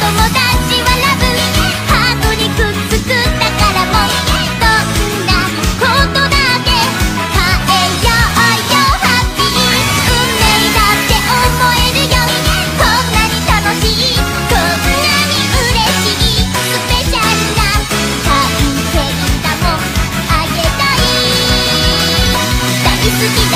達はラブハートにくっつくだからもうどんなことだって変えようよハッピー運命だって思えるよこんなに楽しいこんなに嬉しいスペシャルな関係だもんあげたい大好き